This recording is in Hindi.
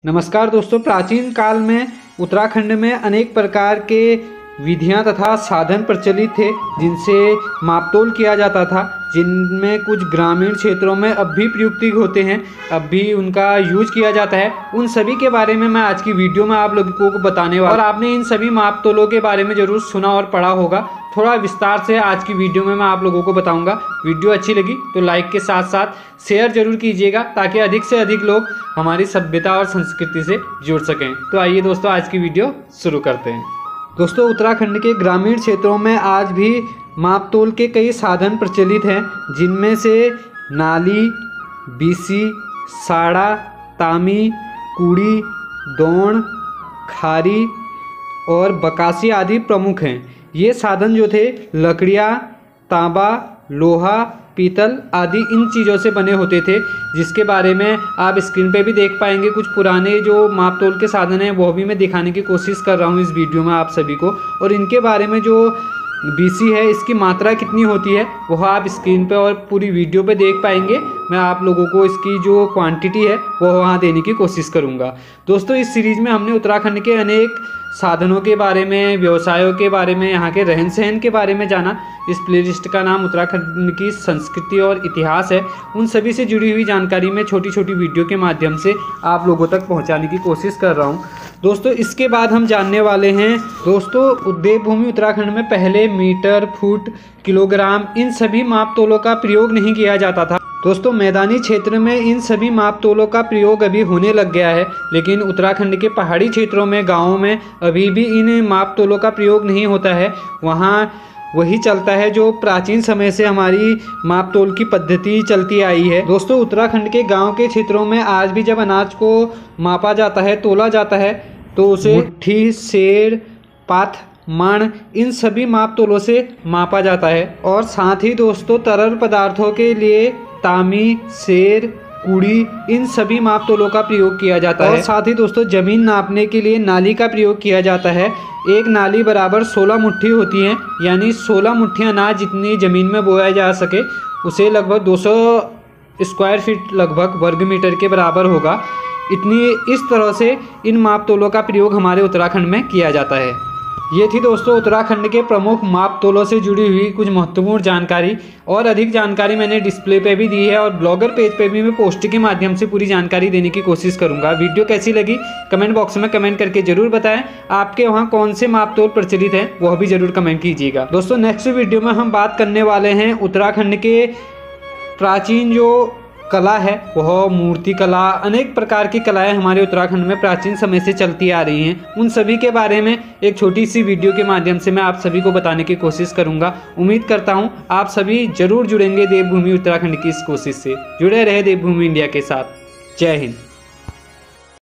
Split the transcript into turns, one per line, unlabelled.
नमस्कार दोस्तों, प्राचीन काल में उत्तराखंड में अनेक प्रकार के विधियां तथा साधन प्रचलित थे जिनसे मापतोल किया जाता था, जिनमें कुछ ग्रामीण क्षेत्रों में अब भी प्रयुक्त होते हैं, अब भी उनका यूज किया जाता है। उन सभी के बारे में मैं आज की वीडियो में आप लोगों को बताने वाला। और आपने इन सभी मापतोलों के बारे में ज़रूर सुना और पढ़ा होगा। थोड़ा विस्तार से आज की वीडियो में मैं आप लोगों को बताऊंगा। वीडियो अच्छी लगी तो लाइक के साथ साथ शेयर जरूर कीजिएगा ताकि अधिक से अधिक लोग हमारी सभ्यता और संस्कृति से जुड़ सकें। तो आइए दोस्तों, आज की वीडियो शुरू करते हैं। दोस्तों, उत्तराखंड के ग्रामीण क्षेत्रों में आज भी मापतोल के कई साधन प्रचलित हैं, जिनमें से नाली, बीसी, साड़ा, तामी, कूड़ी, दौण, खारी और बकासी आदि प्रमुख हैं। ये साधन जो थे लकड़ियाँ, तांबा, लोहा, पीतल आदि इन चीज़ों से बने होते थे, जिसके बारे में आप स्क्रीन पे भी देख पाएंगे। कुछ पुराने जो मापतोल के साधन हैं वो भी मैं दिखाने की कोशिश कर रहा हूँ इस वीडियो में आप सभी को। और इनके बारे में जो बीसी है, इसकी मात्रा कितनी होती है वह आप स्क्रीन पे और पूरी वीडियो पे देख पाएंगे। मैं आप लोगों को इसकी जो क्वांटिटी है वो वहाँ देने की कोशिश करूँगा। दोस्तों, इस सीरीज़ में हमने उत्तराखंड के अनेक साधनों के बारे में, व्यवसायों के बारे में, यहाँ के रहन सहन के बारे में जाना। इस प्लेलिस्ट का नाम उत्तराखंड की संस्कृति और इतिहास है। उन सभी से जुड़ी हुई जानकारी मैं छोटी छोटी वीडियो के माध्यम से आप लोगों तक पहुँचाने की कोशिश कर रहा हूँ। दोस्तों, इसके बाद हम जानने वाले हैं दोस्तों, देवभूमि उत्तराखंड में पहले मीटर, फुट, किलोग्राम इन सभी मापतोलों का प्रयोग नहीं किया जाता था। दोस्तों, मैदानी क्षेत्र में इन सभी मापतोलों का प्रयोग अभी होने लग गया है, लेकिन उत्तराखंड के पहाड़ी क्षेत्रों में, गाँवों में अभी भी इन मापतोलों का प्रयोग नहीं होता है। वहाँ वही चलता है जो प्राचीन समय से हमारी मापतोल की पद्धति चलती आई है। दोस्तों, उत्तराखंड के गांव के क्षेत्रों में आज भी जब अनाज को मापा जाता है, तोला जाता है, तो उसे मुट्ठी, सेर, पाथ, मण इन सभी मापतोलों से मापा जाता है। और साथ ही दोस्तों, तरल पदार्थों के लिए तामी, सेर, कूड़ी इन सभी मापतोलों का प्रयोग किया जाता है। और साथ ही दोस्तों, जमीन नापने के लिए नाली का प्रयोग किया जाता है। एक नाली बराबर 16 मुट्ठी होती है, यानी 16 मुट्ठी अनाज जितनी ज़मीन में बोया जा सके उसे लगभग 200 स्क्वायर फीट लगभग वर्ग मीटर के बराबर होगा। इस तरह से इन मापतोलों का प्रयोग हमारे उत्तराखंड में किया जाता है। ये थी दोस्तों उत्तराखंड के प्रमुख मापतोलों से जुड़ी हुई कुछ महत्वपूर्ण जानकारी। और अधिक जानकारी मैंने डिस्प्ले पे भी दी है और ब्लॉगर पेज पे भी मैं पोस्ट के माध्यम से पूरी जानकारी देने की कोशिश करूंगा। वीडियो कैसी लगी कमेंट बॉक्स में कमेंट करके जरूर बताएं। आपके वहाँ कौन से मापतोल प्रचलित हैं वह भी जरूर कमेंट कीजिएगा। दोस्तों, नेक्स्ट वीडियो में हम बात करने वाले हैं उत्तराखंड के प्राचीन जो कला है, वह मूर्ति कला, अनेक प्रकार की कलाएं हमारे उत्तराखंड में प्राचीन समय से चलती आ रही हैं। उन सभी के बारे में एक छोटी सी वीडियो के माध्यम से मैं आप सभी को बताने की कोशिश करूंगा। उम्मीद करता हूं आप सभी जरूर जुड़ेंगे देवभूमि उत्तराखंड की इस कोशिश से। जुड़े रहे देवभूमि इंडिया के साथ। जय हिंद।